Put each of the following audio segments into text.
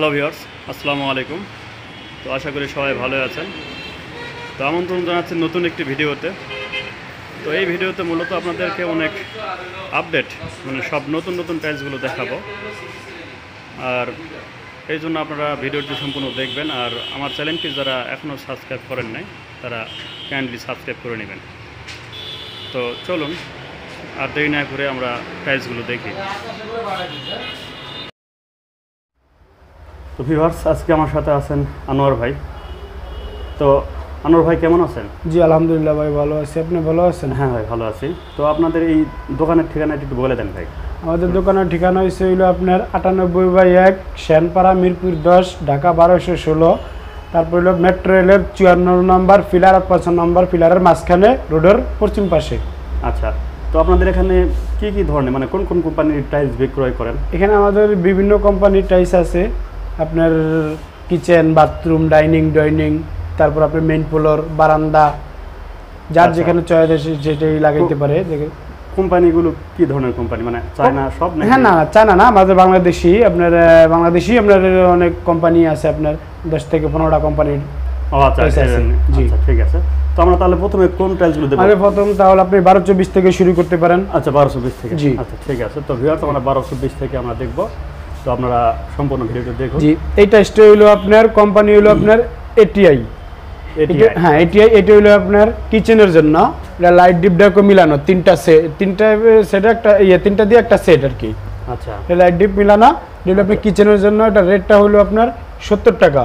Hello viewers, আসসালামু আলাইকুম। তো আশা করি সবাই ভালো আছেন। তো আমন্ত্রণ জানাচ্ছি নতুন একটি ভিডিওতে। তো এই ভিডিওতে মূলত আপনাদেরকে অনেক আপডেট মানে সব নতুন নতুন টাইলসগুলো দেখাবো, আর এই জন্য আপনারা ভিডিওটি সম্পূর্ণ দেখবেন। আর আমার চ্যানেলটি যারা এখনও সাবস্ক্রাইব করেন নাই তারা কাইন্ডলি সাবস্ক্রাইব করে নেবেন। তো চলুন আর দেরি না করে আমরা টাইলসগুলো দেখি। তো ভিউয়ার্স, আজকে আমার সাথে আছেন আনোয়ার ভাই। তো আনোয়ার ভাই কেমন আছেন? জি আলহামদুলিল্লাহ ভাই, ভালো আছি। আপনি ভালো আছেন? হ্যাঁ ভাই, ভালো আছি। তো আপনাদের এই দোকানের ঠিকানাটা একটু বলে দেন ভাই। আমাদের দোকানের ঠিকানা হইলো আপনার 98/1 শ্যানপাড়া মিরপুর 10 ঢাকা 1216। তারপর হলো মেট্রো রেলের 54 নম্বর পিলার 5 নম্বর পিলারের মাঝখানে রোডের পশ্চিম পাশে। আচ্ছা, তো আপনাদের এখানে কি কি ধরনের মানে কোন কোন কোম্পানির টাইলস বিক্রয় করেন? এখানে আমাদের বিভিন্ন কোম্পানির টাইলস আছে, আপনার কিচেন, বাথরুম, ডাইনিং, তারপর আপনার মেইন ফ্লোর, বারান্দা, যার যেখানে চয়েস আছে সেটাই লাগাইতে পারে। কোম্পানিগুলো কি ধরনের কোম্পানি, মানে চায়না সব? হ্যাঁ, না চায়না না, আমাদের বাংলাদেশি আপনার অনেক কোম্পানি আছে, আপনার 10 থেকে 15টা কোম্পানির। ও আচ্ছা, জি ঠিক আছে। তো আমরা তাহলে প্রথমে কোন টাইলসগুলো দেব? আরে প্রথম তাহলে আপনি 1224 থেকে শুরু করতে পারেন। আচ্ছা, 1220 থেকে। জি আচ্ছা ঠিক আছে। তো ভিউয়ার্স, আমরা 1220 থেকে আমরা দেখব। তো আপনারা সম্পূর্ণ ভিডিওটা দেখুন। জি, এই টাইলসটা হলো আপনার কোম্পানি হলো আপনার এটিআই। হ্যাঁ, এটিআই। এটা হলো আপনার কিচেনের জন্য, এটা লাইট ডিপ ডাকো মিলানো, তিনটা সেট একটা তিনটা দিয়ে একটা সেট আর কি। আচ্ছা, লাইট ডিপ মিলানো, যেটা আপনি কিচেনের জন্য। এটা রেটটা হলো আপনার 70 টাকা।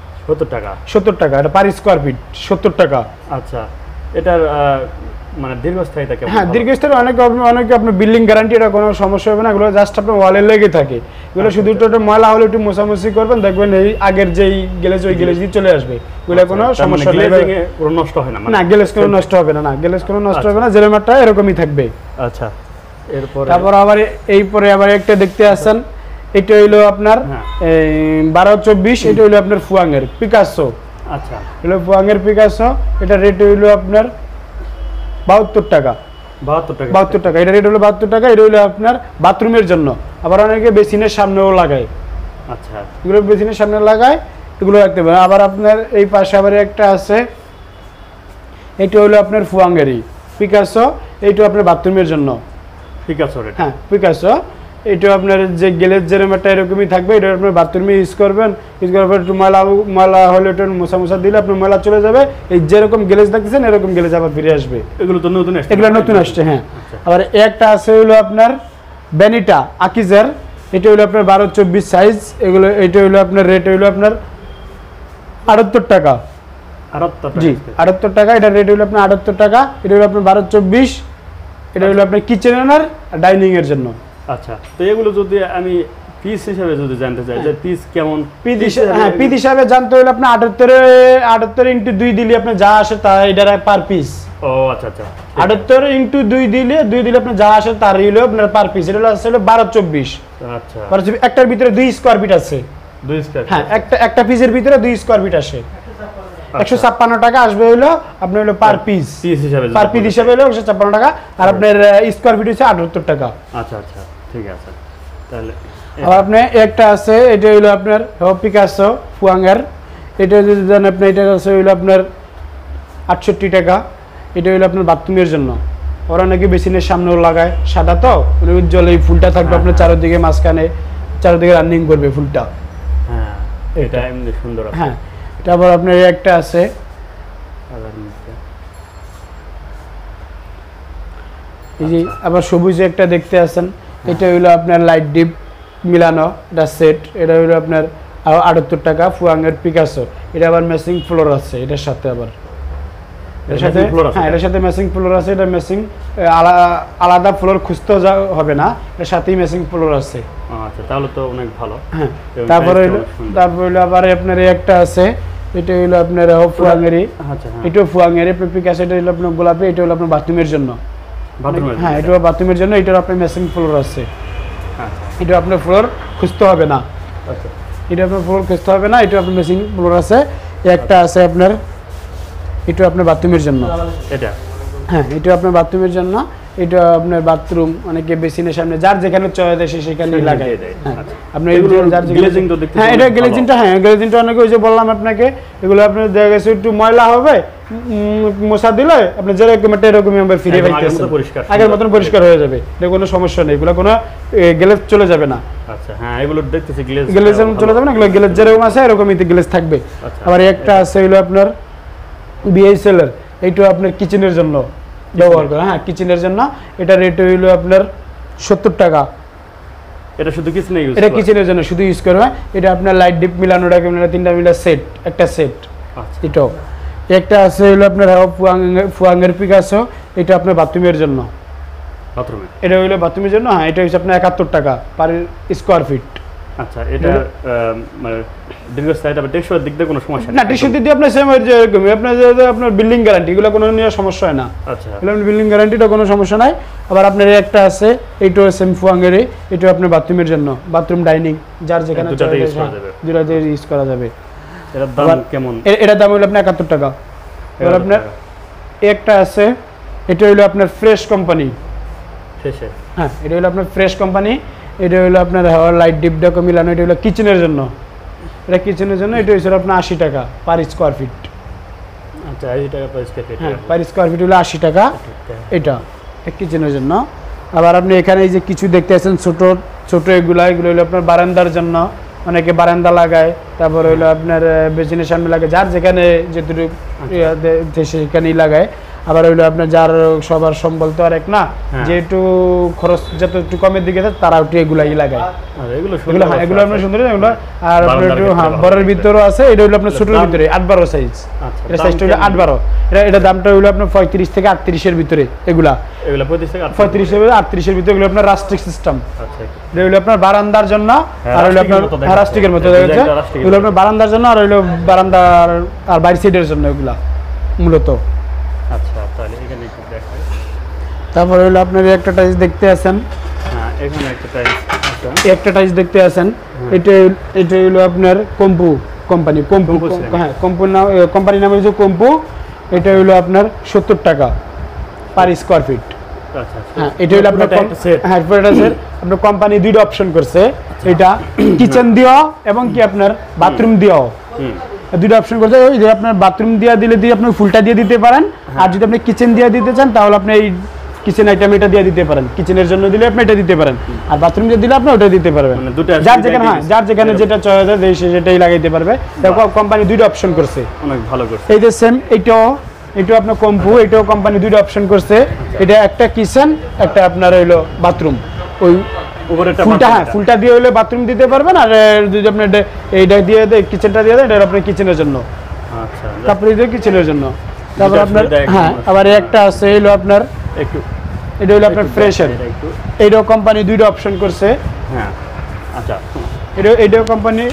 70 টাকা এটা পার স্কোয়ার ফিট, 70 টাকা। আচ্ছা, এটার মানে দীর্ঘস্থায়িতা কেমন? হ্যাঁ, দীর্ঘস্থায়ী অনেকে আপনার বিল্ডিং গ্যারান্টি, এটা কোনো সমস্যা হবে না। এগুলো জাস্ট আপনার ওয়ালে লেগে থাকে। এগুলো শুধু একটু ময়লা হলে একটু মোছামুছি করবেন, দেখবেন এই আগের যেই গ্লেজ ওই গ্লেজ দিয়ে চলে আসবে। এগুলো কোনো সমস্যা নেই, কোনো নষ্ট হয় না? না, গ্লেজ কোনো নষ্ট হবে না, গ্লেজ কোনো নষ্ট হবে না, যেরকমটা এরকমই থাকবে। আচ্ছা, তারপর আবার এইপরে আবার একটা দেখতে আসছেন, এটা হইলো আপনার 1224। এটা হইলো আপনার ফুয়াংয়ের পিকাসো। আচ্ছা, হলো ফুয়াংয়ের পিকাসো। এটা রেট হইলো আপনার 72 টাকা। 72 টাকা এটা রেট হলো 72 টাকা। এটা হইলো আপনার বাথরুমের জন্য, আবার অনেকে বেসিনের সামনেও লাগায়। আচ্ছা, এগুলো বেসিনের সামনে লাগায়, এগুলো রাখতে পারেন। আবার আপনার এই পাশে আবার একটা আছে, এটা হলো আপনার ফুয়াংয়েরই পিকাসো। এইটা আপনার বাথরুমের জন্য পিকাসো রেট। হ্যাঁ, পিকাসো। এটা আপনার যে গ্লেজ যেরকমটা এরকমই থাকবে। এটা আপনার বাথরুমে ইউজ করবেন, ইউজ করার পর একটু ময়লা হলে একটু মোছা দিলে আপনার ময়লা চলে যাবে। এই যেরকম গ্লেজ দেখতেছেন এরকম গ্লেজ আবার ফিরে আসবে। এগুলো তো নতুন আসছে? এগুলো নতুন আসছে, হ্যাঁ। আবার একটা আছে হলো আপনার বেনিটা আকিজার। এটা হলো আপনার 1224 সাইজ। এটা হলো আপনার রেট হলো আপনার 78 টাকা। 78? জি 78 টাকা। এটা রেট হলো আপনার 78 টাকা। এটা হলো আপনার 1224। এটা হলো আপনার কিচেন আর ডাইনিং এর জন্য। আচ্ছা, তো এগুলো যদি আমি পিস হিসাবে যদি জানতে চাই যে পিস কেমন? পিস হিসাবে জানতে হলে আপনি 78 × 2 দিলে আপনি যা আসে তা এটার পার পিস। ও আচ্ছা আচ্ছা, 78 × 2 দিলে আপনি যা আসে তার হইলো আপনার পার পিস। এটা হলো 1224। আচ্ছা, একটার ভিতরে 2 স্কয়ার ফিট আছে। 2 স্কয়ার? হ্যাঁ, একটা পিসের ভিতরে 2 স্কয়ার ফিট আসে। 156 টাকা আসবে হইলো আপনার হলো পার পিস হিসাবে। পার পিস হিসাবে হলো 156 টাকা। আর আপনার স্কয়ার ফিট হচ্ছে 78 টাকা। আচ্ছা আচ্ছা, ঠিক আছে। তাহলে আর আপনি একটা আছে, এটা হইলো আপনার পিকাসো ফুয়াংয়ের। এটা যদি দেন আপনি, এটা আছে হইলো আপনার 68 টাকা। এটা হইলো আপনার বাথরুমের জন্য। ওরা নাকি বেসিনের সামনেও লাগায়, সাদা তো উজ্জ্বল এই ফুলটা থাকবে আপনার চারিদিকে, মাঝখানে চারিদিকে রানিং করবে ফুলটা। হ্যাঁ, এটা এমনি সুন্দর আছে। হ্যাঁ, তারপর আপনার একটা আছে, এই যে আবার সবুজ একটা দেখতে আছেন। এটা হইলো আপনার লাইট ডিপ মিলানো, এটা সেট। এটা হইলো আপনার 78 টাকা ফুয়াংয়ের পিকাসো। এটা আবার ম্যাচিং ফ্লোর আছে এটার সাথে। আবার এর সাথে হ্যাঁ, এটার সাথে ম্যাচিং ফ্লোর আছে। এটা ম্যাচিং আলাদা ফ্লোর খুঁজতে হবে না, এর সাথেই ম্যাচিং ফ্লোর আছে। আচ্ছা, তাহলে তো অনেক ভালো। হ্যাঁ, তারপর হইলো আবার আপনার একটা আছে, এটা হইলো আপনার ফুয়াংয়েরই। আচ্ছা, এটা ফুয়াংয়েরই পিকাসো। এটা হইলো আপনার গোলাপি। এটা হলো আপনার বাথরুমের জন্য। হ্যাঁ, এটা বাথরুমের জন্য। এটার আপনার ম্যাচিং ফ্লোর আছে। এটা আপনার ফ্লোর খুঁজতে হবে না। আচ্ছা, এটা আপনার ফ্লোর খুঁজতে হবে না, এটা আপনার ম্যাচিং ফ্লোর আছে। একটা আছে আপনার, এটা আপনার বাথরুমের জন্য। এটা হ্যাঁ, এটা আপনার বাথরুমের জন্য। এটা আপনার বাথরুম, অনেকে বেসিনের সামনে যার যেখানে চয়েস আসে সেখানেই লাগাই দেয়। আপনি এগুলো যার গ্লেজিং তো দেখতে, হ্যাঁ এটা গ্লেজিংটা, হ্যাঁ গ্লেজিংটা অনেকে ওই যে বললাম আপনাকে, এগুলো আপনার দেখা গেছে একটু ময়লা হবে, মশা দিলে আপনি যেরকম একটা এরকমই আমরা ফিরে পাইতেছেন, আগের মতন পরিষ্কার হয়ে যাবে, এটা কোনো সমস্যা নেই, এগুলো কোনো গ্লেজ চলে যাবে না। আচ্ছা হ্যাঁ, এগুলো দেখতেছি গ্লেজ চলে যাবে না, এগুলো গ্লেজ যেরকম আছে এরকমই গ্লেজ থাকবে। আবার একটা আছে হলো আপনার বিএসএল এর, এইটা আপনার কিচেনের জন্য ব্যবহার করে, হ্যাঁ কিচেনের জন্য, এটা রেট হইলো আপনার 70 টাকা। এটা শুধু কিচেনে ইউজ, এটা কিচেনের জন্য শুধু ইউজ করবে। এটা আপনার লাইট ডিপ মিলানোটা মিলানো 3টা মিলা সেট, একটা সেট। এটাও একটা আছে হলো আপনার ফুয়াঙ্গের পিকাসো, এটা আপনার বাথরুমের জন্য, বাথরুমে এটা হইলো বাথরুমের জন্য, হ্যাঁ এটা হচ্ছে আপনার 71 টাকা পার স্কয়ার ফিট। আচ্ছা, এটা মানে দীর্ঘস্থায়ী হবে, টেকসই দিক দিয়ে কোনো সমস্যা নেই না, টেকসই দিক দিয়ে আপনার সেম হয়ে যায় এরকমই, আপনার যে আপনার বিল্ডিং গ্যারান্টি এগুলো কোনো নিয়ে সমস্যা হয় না। আচ্ছা, এগুলো বিল্ডিং গ্যারান্টিটা কোনো সমস্যা নাই। আবার আপনার একটা আছে, এইটাও সেম ফুয়াঙ্গের, এটাও আপনার বাথরুমের জন্য, বাথরুম ডাইনিং যার যেখানে দুটাতে ইউজ করা যাবে, দুটাতে ইউজ করা যাবে। এটার দাম কেমন? এটার দাম হলো আপনার 71 টাকা। এবার আপনার একটা আছে, এটা হলো আপনার ফ্রেশ কোম্পানি, শেষে হ্যাঁ এটা হলো আপনার ফ্রেশ কোম্পানি, এটা হলো আপনার হাওয়ার লাইট ডিপ ডাকো মিলানো, এটা হলো কিচেনের জন্য, এটা কিচেনের জন্য, এটা হচ্ছে আপনার 80 টাকা পার স্কয়ার ফিট। আচ্ছা, 80 টাকা পার স্কয়ার ফিট, হ্যাঁ পার স্কয়ার ফিট হলো 80 টাকা এটা কিচেনের জন্য। আবার আপনি এখানে এই যে কিছু দেখতে আছেন ছোট ছোট, এগুলো হলো আপনার বারান্দার জন্য, অনেকে বারান্দা লাগায়, তারপর হইলো আপনার বেসিনের সামনে লাগায়, যার যেখানে যেটুকু সেখানেই লাগায়। আবার হইলো আপনার যার সবার সম্বল তো আর এক না, যেহেতু খরচ যত একটু কমের দিকে তারা একটু এগুলাই লাগায়, এগুলো আপনার সুন্দর এগুলো। আর আপনার একটু হ্যাঁ বড়ের ভিতরেও আছে, এটা হলো আপনার ছোটোর ভিতরে 8-12 সাইজ, এটা সাইজটা হলো 8-12, এটা দামটা হলো আপনার 35 থেকে 38 এর ভিতরে, এগুলা 35 থেকে 38 এর ভিতরে, এগুলো আপনার রাস্টিক সিস্টেম। এটা হলো আপনার বারান্দার জন্য, আর হলো আপনার রাস্টিকের মতো দেখেছে, এগুলো আপনার বারান্দার জন্য, আর হলো বারান্দার আর বাইরের সাইডের জন্য এগুলা মূলত। আচ্ছা, তাহলে এখানে একটু দেখাই। তারপরে হলো আপনার একটা টাইলস দেখতে আছেন, হ্যাঁ এখানে একটা টাইলস আছে, একটা টাইলস দেখতে আছেন, এটা হলো আপনার কম্পু কোম্পানি, হ্যাঁ কোম্পানির নাম হচ্ছে কম্পু, এটা হলো আপনার 70 টাকা পার স্কয়ার ফিট। আচ্ছা, হ্যাঁ এটা হলো আপনার হ্যাঁ এটা স্যার আপনার কোম্পানি দুইটা অপশন করছে, এটা কিচেন দিও এবং কি আপনার বাথরুম দিও, দুইটা অপশন করছে। ওই যে আপনার বাথরুম দিয়ে দিলে দিয়ে আপনি ফুলটা দিয়ে দিতে পারেন, আর যদি আপনি কিচেন দিয়ে দিতে চান তাহলে আপনি এই কিচেন আইটেম এটা দিয়ে দিতে পারেন, কিচেনের জন্য দিলে আপনি এটা দিতে পারেন, আর বাথরুম দিয়ে দিলে আপনি ওটা দিতে পারবেন, যার যেখানে হ্যাঁ যার যেখানে যেটা চয়েস হয় সেটাই লাগাইতে পারবে। কোম্পানি দুইটা অপশন করছে, অনেক ভালো করছে। এই যে সেম এটাও আপনার কম্পু, এটাও কোম্পানি দুইটা অপশন করছে, এটা একটা কিচেন, একটা আপনার হইলো বাথরুম। ওই ফুলটা হ্যাঁ ফুলটা দিয়ে হলে বাথরুম দিতে পারবেন, আর যদি আপনি এইটা দিয়ে কিচেনটা দিয়ে দেন, এটা আপনার কিচেনের জন্য, আচ্ছা তারপরে দিয়ে কিচেনের জন্য। তারপর আপনার হ্যাঁ আবার একটা আছে হলো আপনার একটু, এটা হলো আপনার ফ্রেশার, এইটাও কোম্পানি দুইটা অপশন করছে, হ্যাঁ আচ্ছা এইটাও কোম্পানি,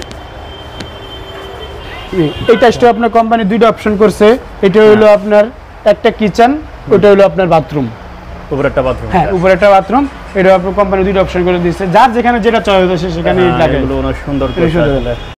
এই টাইসটা আপনার কোম্পানি দুইটা অপশন করছে, এটা হলো আপনার একটা কিচেন, ওটা হলো আপনার বাথরুম, উপরে একটা বাথরুম, হ্যাঁ উপরে একটা বাথরুম, এটা আপনার কোম্পানি দুইটা অপশন করে দিয়েছে, যার যেখানে যেটা চয়েস আছে সেখানে লাগে। এগুলো অনেক সুন্দর।